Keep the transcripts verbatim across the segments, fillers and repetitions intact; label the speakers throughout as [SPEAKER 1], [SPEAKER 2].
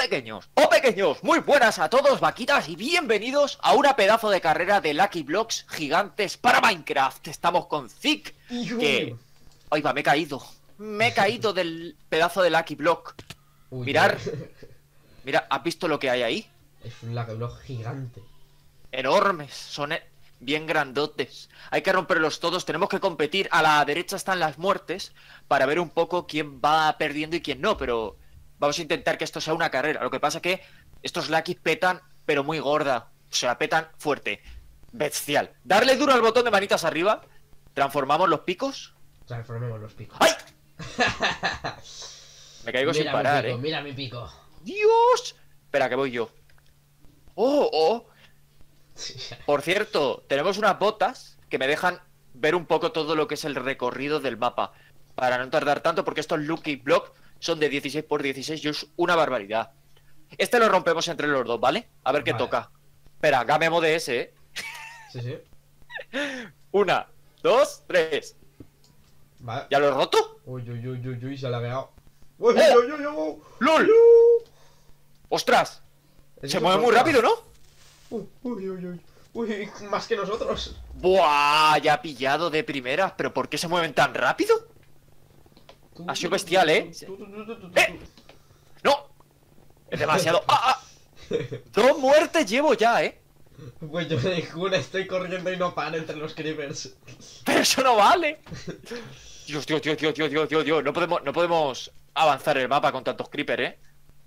[SPEAKER 1] pequeños o pequeños, muy buenas a todos, vaquitas, y bienvenidos a una pedazo de carrera de Lucky Blocks gigantes para Minecraft. Estamos con Zik, que... Ay, va, me he caído. Me he caído del pedazo de Lucky Block.
[SPEAKER 2] Uy,
[SPEAKER 1] Mirar.
[SPEAKER 2] tío.
[SPEAKER 1] Mira, ¿has visto lo que hay ahí?
[SPEAKER 2] Es un Lucky Block gigante.
[SPEAKER 1] Enormes, son e- bien grandotes. Hay que romperlos todos, tenemos que competir. A la derecha están las muertes para ver un poco quién va perdiendo y quién no, pero vamos a intentar que esto sea una carrera. Lo que pasa es que estos Lucky petan, pero muy gorda. O sea, petan fuerte. Bestial. Darle duro al botón de manitas arriba. Transformamos los picos.
[SPEAKER 2] Transformemos los picos.
[SPEAKER 1] ¡Ay! Me caigo sin
[SPEAKER 2] Mira
[SPEAKER 1] parar,
[SPEAKER 2] mi pico,
[SPEAKER 1] eh.
[SPEAKER 2] mira mi pico.
[SPEAKER 1] ¡Dios! Espera, que voy yo. ¡Oh, oh! Por cierto, tenemos unas botas que me dejan ver un poco todo lo que es el recorrido del mapa. Para no tardar tanto, porque estos Lucky Blocks son de dieciséis por dieciséis y es una barbaridad. Este lo rompemos entre los dos, ¿vale? A ver qué
[SPEAKER 2] Vale.
[SPEAKER 1] toca. Espera, gamemo de ese, ¿eh?
[SPEAKER 2] Sí, sí.
[SPEAKER 1] Una, dos, tres.
[SPEAKER 2] Vale.
[SPEAKER 1] ¿Ya lo he roto?
[SPEAKER 2] Uy, uy, uy, uy, uy, se la ha pegado. Uy,
[SPEAKER 1] ¡Oh!
[SPEAKER 2] uy, uy, uy, uy.
[SPEAKER 1] ¡Lol! ¡Ostras!
[SPEAKER 2] Es
[SPEAKER 1] Se
[SPEAKER 2] que
[SPEAKER 1] mueve
[SPEAKER 2] por
[SPEAKER 1] muy
[SPEAKER 2] atrás.
[SPEAKER 1] rápido, ¿no?
[SPEAKER 2] Uy, uy, uy, uy. Uy, más que nosotros.
[SPEAKER 1] ¡Buah! Ya ha pillado de primeras. ¿Pero por qué se mueven tan rápido? Ha sido bestial, ¿eh? ¡Eh! ¡No! Es demasiado... ¡Ah, ah! Dos muertes llevo ya, ¿eh?
[SPEAKER 2] Pues yo de una estoy corriendo y no paro entre los creepers.
[SPEAKER 1] ¡Pero eso no vale! Dios, Dios, Dios, Dios, Dios, Dios, Dios, Dios. No podemos, no podemos avanzar el mapa con tantos creepers, ¿eh?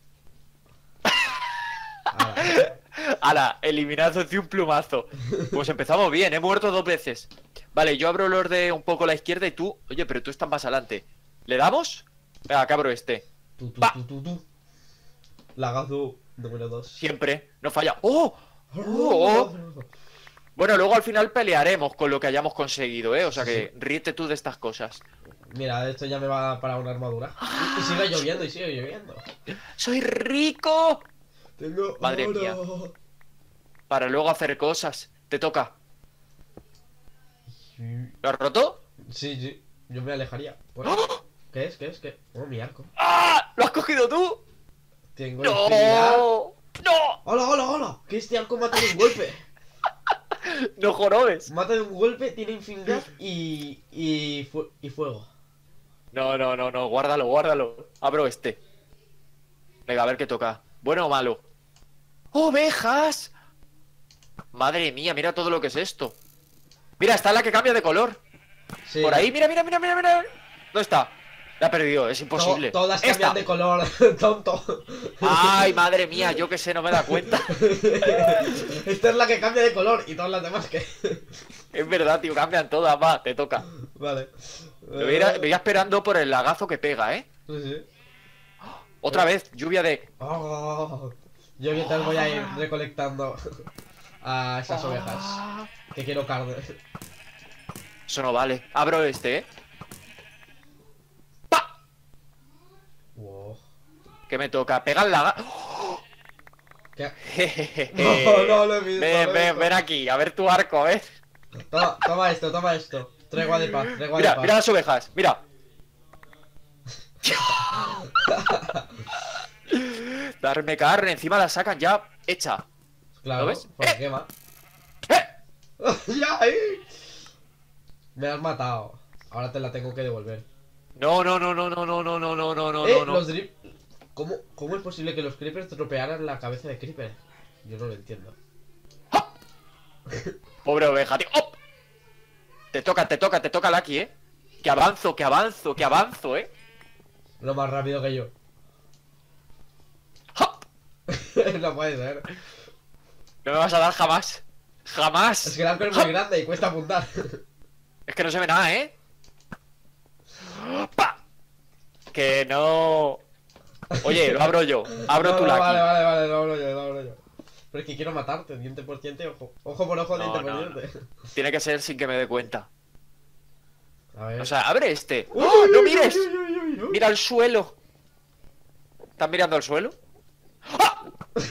[SPEAKER 2] Ahora.
[SPEAKER 1] ¡Hala! Eliminado de un plumazo. Pues empezamos bien, he muerto dos veces. Vale, yo abro los de un poco a la izquierda y tú... Oye, pero tú estás más adelante. ¿Le damos? Venga, que abro este.
[SPEAKER 2] Tu, tu,
[SPEAKER 1] Va.
[SPEAKER 2] tu, tu, tu. Lagazo número dos.
[SPEAKER 1] Siempre, no falla. ¡Oh! ¡Oh! ¡Oh! Bueno, luego al final pelearemos con lo que hayamos conseguido, ¿eh? O sea que ríete tú de estas cosas.
[SPEAKER 2] Mira, esto ya me va para una armadura. Y, y sigue lloviendo, y sigue lloviendo.
[SPEAKER 1] ¡Soy rico!
[SPEAKER 2] Tengo
[SPEAKER 1] Madre
[SPEAKER 2] oro.
[SPEAKER 1] mía. Para luego hacer cosas. Te toca. ¿Lo has roto?
[SPEAKER 2] Sí, sí, yo me alejaría. Pues,
[SPEAKER 1] ¡Oh!
[SPEAKER 2] ¿qué es? ¿Qué es? ¿Qué? Oh, mi arco.
[SPEAKER 1] ¡Ah! ¿Lo has cogido tú?
[SPEAKER 2] Tengo infinidad.
[SPEAKER 1] ¡No! ¡No!
[SPEAKER 2] ¡Hola, hola, hola! Que este arco mata de un golpe.
[SPEAKER 1] ¡No jorobes!
[SPEAKER 2] Mata de un golpe, tiene infinidad y. y, fu- y fuego.
[SPEAKER 1] No, no, no, no. Guárdalo, guárdalo. Abro este. Venga, a ver qué toca. ¿Bueno o malo? ¡Ovejas! Madre mía, mira todo lo que es esto. Mira, está la que cambia de color.
[SPEAKER 2] Sí.
[SPEAKER 1] Por ahí, mira, mira, mira, mira, mira. ¿Dónde está? La he perdido, es
[SPEAKER 2] To-
[SPEAKER 1] imposible.
[SPEAKER 2] todas
[SPEAKER 1] ¡Esta!
[SPEAKER 2] cambian de color, tonto.
[SPEAKER 1] Ay, madre mía, yo que sé, no me da cuenta.
[SPEAKER 2] Esta es la que cambia de color y todas las demás que.
[SPEAKER 1] Es verdad, tío, cambian todas. Va, te toca.
[SPEAKER 2] Vale.
[SPEAKER 1] Me voy, a ir- me voy a esperando por el lagazo que pega, ¿eh?
[SPEAKER 2] Sí, sí.
[SPEAKER 1] Otra vez, lluvia de...
[SPEAKER 2] Oh, yo mientras voy a ir recolectando a esas ovejas. Que quiero carne.
[SPEAKER 1] Eso no vale. Abro este, ¿eh? ¡Pa!
[SPEAKER 2] Wow.
[SPEAKER 1] ¿Qué me toca? Pega el lagazo.
[SPEAKER 2] ¿Qué?
[SPEAKER 1] Jejeje.
[SPEAKER 2] No, no lo he visto,
[SPEAKER 1] Ven,
[SPEAKER 2] lo he
[SPEAKER 1] ven,
[SPEAKER 2] visto.
[SPEAKER 1] ven aquí, a ver tu arco, ¿eh?
[SPEAKER 2] Toma, toma esto, toma esto. Tregua de paz, tregua de
[SPEAKER 1] Mira,
[SPEAKER 2] paz.
[SPEAKER 1] mira las ovejas, mira. Darme carne, encima la sacan ya hecha.
[SPEAKER 2] Claro,
[SPEAKER 1] ¿Lo ves?
[SPEAKER 2] pues
[SPEAKER 1] ¡Eh!
[SPEAKER 2] quema.
[SPEAKER 1] ¡Eh!
[SPEAKER 2] ¡Ya! ¡Eh! Me has matado. Ahora te la tengo que devolver.
[SPEAKER 1] No, no, no, no, no, no, no, no, no, no, no,
[SPEAKER 2] eh,
[SPEAKER 1] no, no.
[SPEAKER 2] los drip... ¿Cómo, ¿Cómo es posible que los creepers tropearan la cabeza de creeper? Yo no lo entiendo.
[SPEAKER 1] ¡Ah! Pobre oveja, tío. ¡Oh! Te toca, te toca, te toca Lucky, ¿eh? Que avanzo, que avanzo, que avanzo, ¿eh?
[SPEAKER 2] Lo más rápido que yo.
[SPEAKER 1] ¡Ja!
[SPEAKER 2] No puede ser.
[SPEAKER 1] No me vas a dar jamás. Jamás.
[SPEAKER 2] Es que el arco es
[SPEAKER 1] ¡Ja!
[SPEAKER 2] muy grande y cuesta apuntar.
[SPEAKER 1] Es que no se ve nada, ¿eh? ¡Pa! Que no... Oye, lo abro yo. Abro
[SPEAKER 2] No,
[SPEAKER 1] tu
[SPEAKER 2] no,
[SPEAKER 1] Lucky.
[SPEAKER 2] Vale, vale, vale, lo abro yo, lo abro yo. Pero es que quiero matarte, diente por diente, ojo. Ojo por ojo,
[SPEAKER 1] No,
[SPEAKER 2] diente por
[SPEAKER 1] no, no.
[SPEAKER 2] diente.
[SPEAKER 1] Tiene que ser sin que me dé cuenta.
[SPEAKER 2] A ver.
[SPEAKER 1] O sea, abre este.
[SPEAKER 2] ¡Uy,
[SPEAKER 1] ¡Oh, ¡no
[SPEAKER 2] uy,
[SPEAKER 1] mires!
[SPEAKER 2] uy, uy, uy, uy!
[SPEAKER 1] Mira el suelo. ¿Estás mirando al suelo? ¡Ah!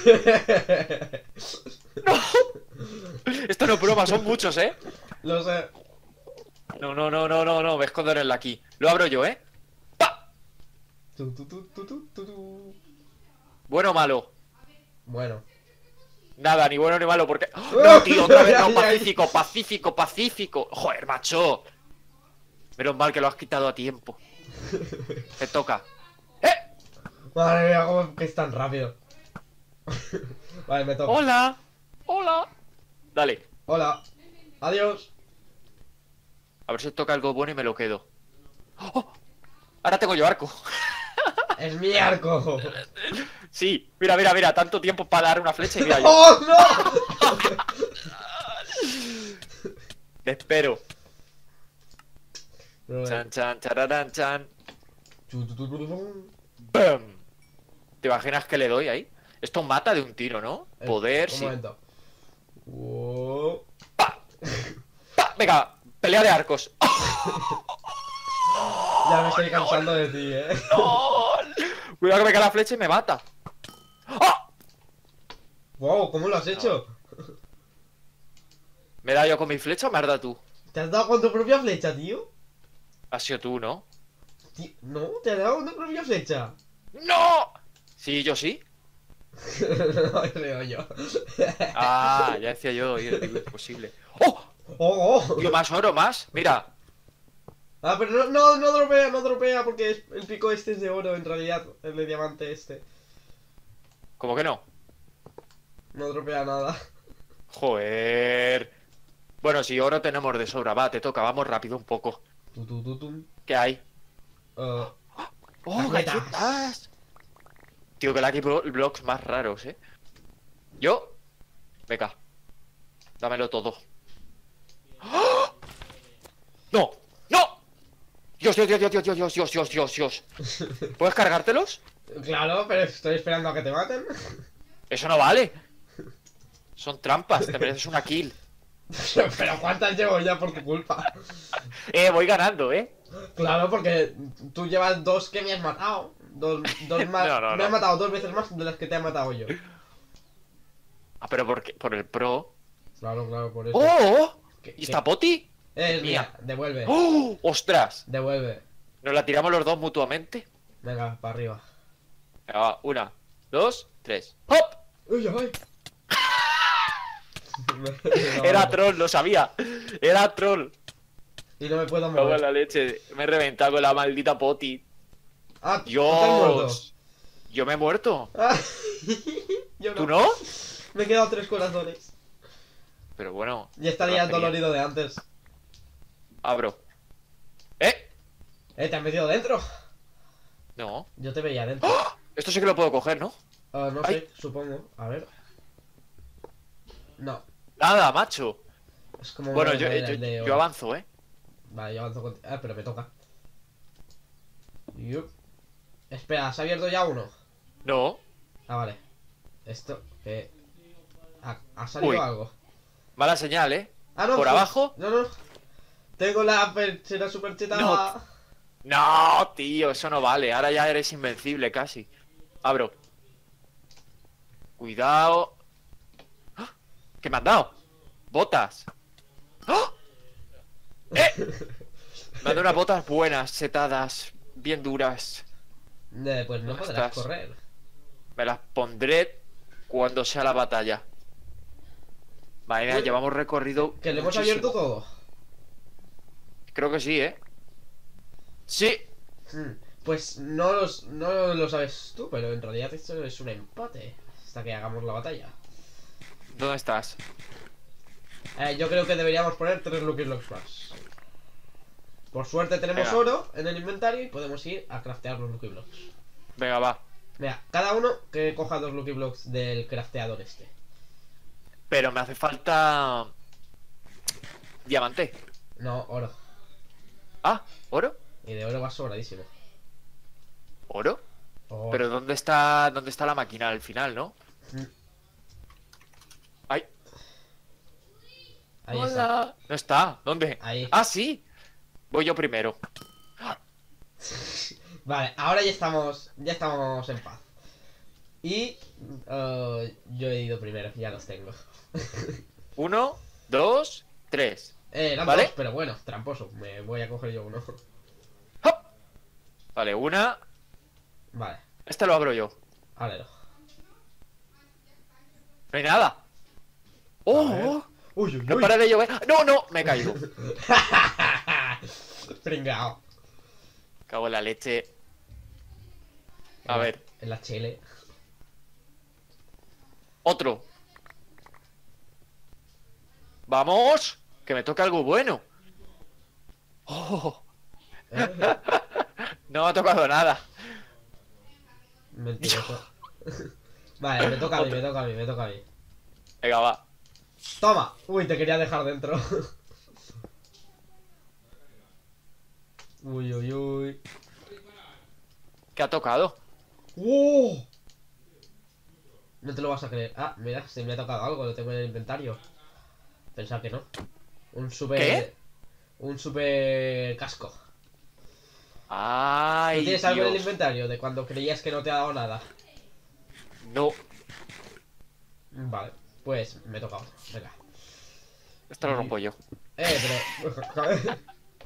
[SPEAKER 1] ¡No! Esto no es broma, son muchos, ¿eh?
[SPEAKER 2] Lo sé.
[SPEAKER 1] No, no, no, no, no, no. Me escondo en el aquí. Lo abro yo, ¿eh? ¡Pa!
[SPEAKER 2] Tu, tu, tu, tu, tu, tu, tu.
[SPEAKER 1] ¿Bueno o malo?
[SPEAKER 2] Bueno.
[SPEAKER 1] Nada, ni bueno ni malo, porque... ¡Oh! No, tío, otra vez no,
[SPEAKER 2] Ya, ya, ya.
[SPEAKER 1] pacífico, pacífico, pacífico. Joder, macho. Menos mal que lo has quitado a tiempo. Te toca. ¡Eh!
[SPEAKER 2] Madre mía, cómo que es tan rápido. Vale, me toca.
[SPEAKER 1] Hola. Hola. Dale.
[SPEAKER 2] Hola. Adiós.
[SPEAKER 1] A ver si toca algo bueno y me lo quedo. ¡Oh! Ahora tengo yo arco.
[SPEAKER 2] Es mi arco.
[SPEAKER 1] Sí, mira, mira, mira, tanto tiempo para dar una flecha y mira yo.
[SPEAKER 2] ¡Oh, no!
[SPEAKER 1] Te espero.
[SPEAKER 2] Pero, eh,
[SPEAKER 1] Chan, chan, chararán, chan.
[SPEAKER 2] chu, tu, tu, tu, tu, tu.
[SPEAKER 1] ¡Bam! ¿Te imaginas que le doy ahí? Esto mata de un tiro, ¿no?
[SPEAKER 2] Eh,
[SPEAKER 1] Poder,
[SPEAKER 2] un
[SPEAKER 1] sí.
[SPEAKER 2] momento. Wow.
[SPEAKER 1] ¡Pa! ¡Pa! Venga, pelea de arcos.
[SPEAKER 2] Ya me estoy cansando de ti, eh.
[SPEAKER 1] ¡No! Cuidado que me cae la flecha y me mata. ¡Ah!
[SPEAKER 2] Wow, ¿cómo lo has hecho?
[SPEAKER 1] ¿Me da yo con mi flecha o me has dado tú?
[SPEAKER 2] ¿Te has dado con tu propia flecha, tío?
[SPEAKER 1] Has sido tú, ¿no?
[SPEAKER 2] Ti- No, te has dado con tu propia flecha.
[SPEAKER 1] ¡No! Sí, yo sí.
[SPEAKER 2] No, creo yo.
[SPEAKER 1] Ah, ya decía yo, digo, digo, imposible. ¡Oh!
[SPEAKER 2] Oh, oh.
[SPEAKER 1] Tío, más oro, más. Mira.
[SPEAKER 2] Ah, pero no, no, no dropea, no dropea porque es- el pico este es de oro en realidad, el de diamante este.
[SPEAKER 1] ¿Cómo que no?
[SPEAKER 2] No dropea nada.
[SPEAKER 1] Joder. Bueno, si oro tenemos de sobra. Va, te toca, vamos rápido un poco.
[SPEAKER 2] Tu, tu, tu, tum.
[SPEAKER 1] ¿Qué hay?
[SPEAKER 2] Uh,
[SPEAKER 1] ¡Oh,
[SPEAKER 2] Galletas.
[SPEAKER 1] galletas! Tío, que la hay blo- blocks más raros, ¿eh? ¿Yo? Venga. Dámelo todo. ¡Oh! ¡No! ¡No! Dios, Dios, Dios, Dios, Dios, Dios, Dios, Dios, Dios, Dios. ¿Puedes cargártelos?
[SPEAKER 2] claro, pero estoy esperando a que te maten.
[SPEAKER 1] Eso no vale. Son trampas, te mereces una kill.
[SPEAKER 2] Pero ¿cuántas llevo ya por tu culpa?
[SPEAKER 1] Eh, voy ganando, ¿eh?
[SPEAKER 2] Claro, porque tú llevas dos que me has matado. Dos, dos más.
[SPEAKER 1] No, no,
[SPEAKER 2] me
[SPEAKER 1] no.
[SPEAKER 2] has matado dos veces más de las que te he matado yo.
[SPEAKER 1] Ah, pero ¿por qué? Por el pro.
[SPEAKER 2] Claro, claro, por eso.
[SPEAKER 1] ¡Oh!
[SPEAKER 2] ¿Qué-
[SPEAKER 1] ¿Y
[SPEAKER 2] qué?
[SPEAKER 1] esta poti?
[SPEAKER 2] Es
[SPEAKER 1] Mía.
[SPEAKER 2] mía, devuelve.
[SPEAKER 1] ¡Oh! ¡Ostras!
[SPEAKER 2] Devuelve.
[SPEAKER 1] ¿Nos la tiramos los dos mutuamente?
[SPEAKER 2] Venga, para arriba.
[SPEAKER 1] Venga, va, una, dos, tres. ¡Hop!
[SPEAKER 2] Uy, ay.
[SPEAKER 1] Era troll, lo sabía. Era troll.
[SPEAKER 2] Y no me puedo
[SPEAKER 1] Cago en
[SPEAKER 2] mover.
[SPEAKER 1] la leche. Me he reventado con la maldita poti.
[SPEAKER 2] Ah, ¿tú te has muerto?
[SPEAKER 1] Dios. Yo me he muerto.
[SPEAKER 2] Ah, Yo
[SPEAKER 1] ¿Tú no?
[SPEAKER 2] Me he quedado tres corazones.
[SPEAKER 1] Pero bueno.
[SPEAKER 2] Y estaría
[SPEAKER 1] no,
[SPEAKER 2] dolorido de antes.
[SPEAKER 1] Abro. ¿Eh?
[SPEAKER 2] Eh, ¿te has metido dentro?
[SPEAKER 1] No.
[SPEAKER 2] Yo te veía dentro.
[SPEAKER 1] Esto sí que lo puedo coger, ¿no?
[SPEAKER 2] Ah, no
[SPEAKER 1] Ay.
[SPEAKER 2] sé, supongo. A ver. No.
[SPEAKER 1] Nada, macho.
[SPEAKER 2] Es como
[SPEAKER 1] Bueno,
[SPEAKER 2] una
[SPEAKER 1] yo,
[SPEAKER 2] madera
[SPEAKER 1] yo,
[SPEAKER 2] de
[SPEAKER 1] yo
[SPEAKER 2] oro.
[SPEAKER 1] avanzo, ¿eh?
[SPEAKER 2] Vale, yo avanzo con... Ah, pero me toca. Yup. Espera, ¿has abierto ya uno?
[SPEAKER 1] No.
[SPEAKER 2] Ah, vale. Esto, que... Ha, ha salido
[SPEAKER 1] Uy.
[SPEAKER 2] algo.
[SPEAKER 1] Mala señal, ¿eh?
[SPEAKER 2] Ah, no.
[SPEAKER 1] ¿Por
[SPEAKER 2] sí.
[SPEAKER 1] abajo?
[SPEAKER 2] No, no. Tengo la perchera super chetada.
[SPEAKER 1] No. No, tío, eso no vale. Ahora ya eres invencible casi. Abro. Cuidado. ¡Ah! ¿Qué me han dado? Botas. ¡Ah! ¡Eh! Me han dado unas botas buenas, setadas, bien duras.
[SPEAKER 2] Eh, pues no
[SPEAKER 1] ¿Dónde
[SPEAKER 2] podrás
[SPEAKER 1] estás?
[SPEAKER 2] correr.
[SPEAKER 1] Me las pondré cuando sea la batalla. Madre mía,
[SPEAKER 2] Uy.
[SPEAKER 1] llevamos recorrido.
[SPEAKER 2] Que le hemos
[SPEAKER 1] muchísimo.
[SPEAKER 2] abierto todo.
[SPEAKER 1] Creo que sí, ¿eh? Sí.
[SPEAKER 2] Hmm, Pues no, los, no lo sabes tú, pero en realidad esto es un empate. Hasta que hagamos la batalla.
[SPEAKER 1] ¿Dónde estás?
[SPEAKER 2] Eh, yo creo que deberíamos poner tres Lucky Blocks más. Por suerte tenemos
[SPEAKER 1] Venga.
[SPEAKER 2] oro en el inventario y podemos ir a craftear los Lucky Blocks.
[SPEAKER 1] Venga, va.
[SPEAKER 2] Mira, cada uno que coja dos Lucky Blocks del crafteador este.
[SPEAKER 1] Pero me hace falta... Diamante.
[SPEAKER 2] No, oro.
[SPEAKER 1] Ah, ¿oro?
[SPEAKER 2] Y de oro va sobradísimo.
[SPEAKER 1] ¿Oro?
[SPEAKER 2] Oro.
[SPEAKER 1] Pero ¿dónde está dónde está la máquina al final, no?
[SPEAKER 2] Mm,
[SPEAKER 1] ¡Ay!
[SPEAKER 2] Ahí está.
[SPEAKER 1] Hola. No está. ¿Dónde?
[SPEAKER 2] Ahí.
[SPEAKER 1] Ah, sí. Voy yo primero.
[SPEAKER 2] Vale, ahora ya estamos. Ya estamos en paz. Y eh, yo he ido primero, ya los tengo.
[SPEAKER 1] Uno, dos, tres.
[SPEAKER 2] Eh, eran
[SPEAKER 1] ¿Vale?
[SPEAKER 2] dos, pero bueno, tramposo. Me voy a coger yo uno.
[SPEAKER 1] ¡Hop! Vale, una.
[SPEAKER 2] Vale,
[SPEAKER 1] Este lo abro yo.
[SPEAKER 2] ábrelo.
[SPEAKER 1] No hay nada. ¡Oh!
[SPEAKER 2] Uy, uy,
[SPEAKER 1] No
[SPEAKER 2] uy.
[SPEAKER 1] para de llover. ¡No, no! Me he caído.
[SPEAKER 2] Pringao.
[SPEAKER 1] Cago en la leche. A
[SPEAKER 2] En la-
[SPEAKER 1] ver.
[SPEAKER 2] En la chile.
[SPEAKER 1] Otro. ¡Vamos! Que me toca algo bueno. ¡Oh!
[SPEAKER 2] ¿Eh?
[SPEAKER 1] No me ha tocado nada.
[SPEAKER 2] Mentiroso. Vale, me toca a mí, me toca a mí, me toca a mí.
[SPEAKER 1] Venga, va.
[SPEAKER 2] Toma. Uy, te quería dejar dentro. Uy, uy, uy.
[SPEAKER 1] ¿Qué ha tocado?
[SPEAKER 2] ¡Oh! No te lo vas a creer. Ah, mira, se me ha tocado algo, lo tengo en el inventario. Pensaba que no. Un super...
[SPEAKER 1] ¿Qué?
[SPEAKER 2] Un super casco.
[SPEAKER 1] Ay,
[SPEAKER 2] ¿Tú tienes algo en el
[SPEAKER 1] Dios.
[SPEAKER 2] inventario de cuando creías que no te ha dado nada?
[SPEAKER 1] No.
[SPEAKER 2] Vale, pues me toca otro. Venga.
[SPEAKER 1] Esto lo rompo yo.
[SPEAKER 2] Eh, pero...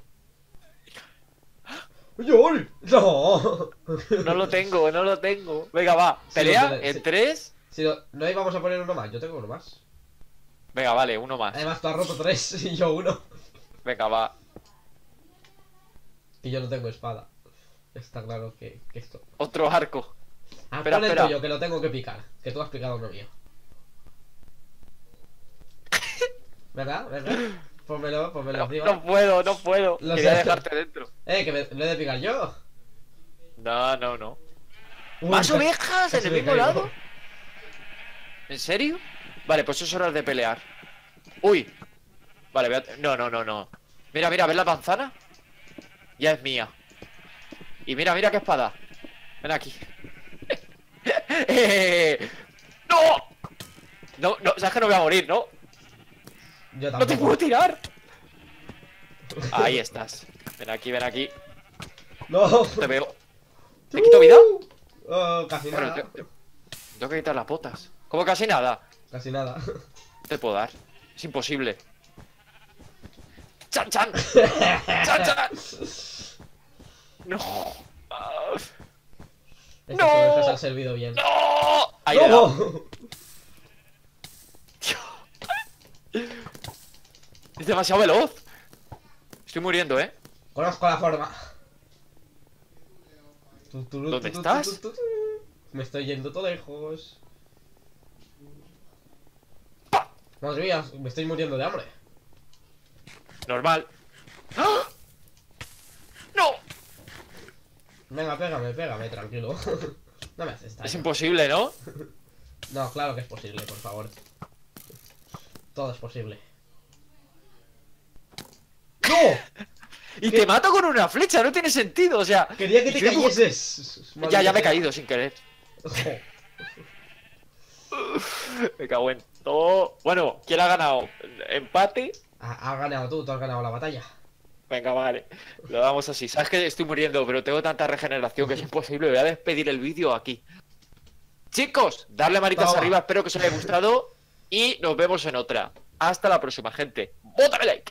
[SPEAKER 2] ¡Yol! ¡No!
[SPEAKER 1] No lo tengo, no lo tengo. Venga, va.
[SPEAKER 2] Sí,
[SPEAKER 1] Pelea
[SPEAKER 2] lo tiene,
[SPEAKER 1] en
[SPEAKER 2] sí.
[SPEAKER 1] tres.
[SPEAKER 2] Si no, no íbamos a poner uno más, yo tengo uno más.
[SPEAKER 1] Venga, vale, uno más.
[SPEAKER 2] Además, tú has roto tres y yo uno.
[SPEAKER 1] Venga, va.
[SPEAKER 2] Y yo no tengo espada. Está claro que, que esto.
[SPEAKER 1] Otro arco.
[SPEAKER 2] Ah,
[SPEAKER 1] Espera,
[SPEAKER 2] pon el
[SPEAKER 1] espera.
[SPEAKER 2] tuyo, que lo tengo que picar. Que tú has picado uno mío. ¿Verdad? ¿Verdad? Pónmelo, pónmelo
[SPEAKER 1] No,
[SPEAKER 2] arriba.
[SPEAKER 1] no puedo, no puedo.
[SPEAKER 2] Lo
[SPEAKER 1] Quería
[SPEAKER 2] sé.
[SPEAKER 1] dejarte dentro.
[SPEAKER 2] Eh, que me, lo he de picar yo.
[SPEAKER 1] No, no, no.
[SPEAKER 2] Uy,
[SPEAKER 1] ¿Más
[SPEAKER 2] casi-
[SPEAKER 1] ovejas en
[SPEAKER 2] casi
[SPEAKER 1] el
[SPEAKER 2] me
[SPEAKER 1] mismo
[SPEAKER 2] caigo.
[SPEAKER 1] lado? ¿En serio? Vale, pues es hora de pelear. Uy. Vale, voy a... No, no, no, no. Mira, mira, ¿ves la manzana? Ya es mía. Y mira, mira qué espada. Ven aquí. Eh, ¡No! No, no, sabes que no voy a morir, ¿no?
[SPEAKER 2] Yo
[SPEAKER 1] ¡No te
[SPEAKER 2] tampoco.
[SPEAKER 1] puedo tirar! Ahí estás. Ven aquí, ven aquí.
[SPEAKER 2] No.
[SPEAKER 1] Te veo. ¿Te quito vida?
[SPEAKER 2] Oh, casi
[SPEAKER 1] Bueno,
[SPEAKER 2] nada.
[SPEAKER 1] te- te- tengo que quitar las botas. ¿Cómo casi nada?
[SPEAKER 2] Casi nada.
[SPEAKER 1] No te puedo dar. Es imposible. ¡Chan, chan! ¡Chan, chan! ¡No! Ah,
[SPEAKER 2] Estas
[SPEAKER 1] ¡No!
[SPEAKER 2] ovejas han servido bien.
[SPEAKER 1] ¡No! Ahí le he dado.
[SPEAKER 2] ¡No!
[SPEAKER 1] Es demasiado veloz. Estoy muriendo, ¿eh?
[SPEAKER 2] Conozco la forma. Tu, tu, tu,
[SPEAKER 1] ¿Dónde
[SPEAKER 2] tu, tu,
[SPEAKER 1] estás?
[SPEAKER 2] tu, tu, tu. Me estoy yendo todo lejos. Madre mía, me estoy muriendo de hambre.
[SPEAKER 1] Normal. ¡Ah! ¡No!
[SPEAKER 2] Venga, pégame, pégame, tranquilo. No me haces
[SPEAKER 1] Es
[SPEAKER 2] daño.
[SPEAKER 1] imposible, ¿no?
[SPEAKER 2] No, claro que es posible, por favor. Todo es posible. ¡No!
[SPEAKER 1] Y
[SPEAKER 2] ¿Qué?
[SPEAKER 1] te mato con una flecha, no tiene sentido, o sea.
[SPEAKER 2] Quería que te
[SPEAKER 1] y soy bu-
[SPEAKER 2] cayeses.
[SPEAKER 1] Ya, ya me he
[SPEAKER 2] Maldita
[SPEAKER 1] caído sin querer.
[SPEAKER 2] sea.
[SPEAKER 1] Me cago en todo. Bueno, ¿quién ha ganado? ¿Empate?
[SPEAKER 2] Ha- Has ganado tú, tú has ganado la batalla.
[SPEAKER 1] Venga, vale. Lo damos así. Sabes que estoy muriendo, pero tengo tanta regeneración que es imposible. Voy a despedir el vídeo aquí. Chicos, darle manitas
[SPEAKER 2] Toma.
[SPEAKER 1] arriba, espero que os haya gustado. Y nos vemos en otra. Hasta la próxima, gente. ¡Bótame like!